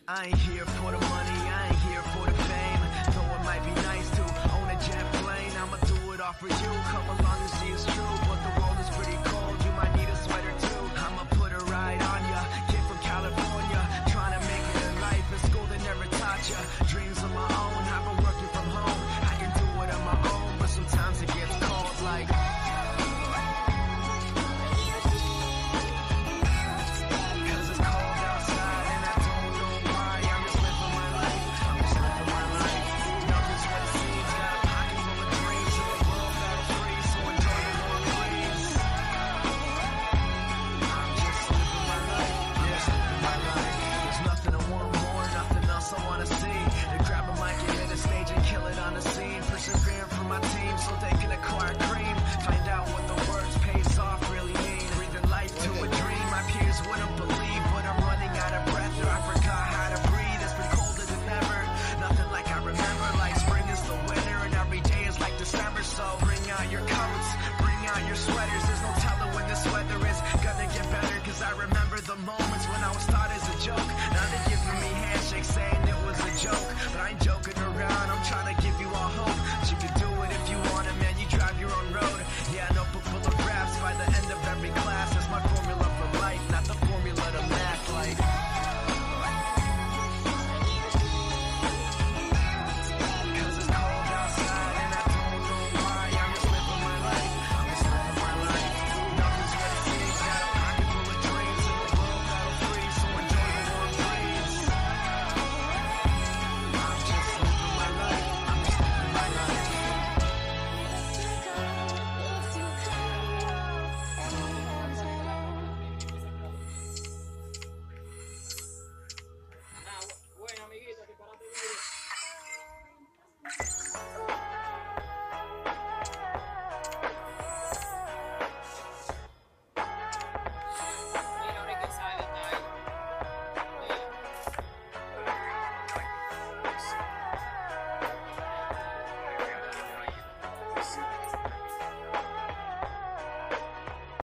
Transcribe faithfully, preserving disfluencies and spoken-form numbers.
I ain't here for the money, I ain't here for the fame. Though it might be nice to own a jet plane, I'ma do it all for you. Come along and see it's true.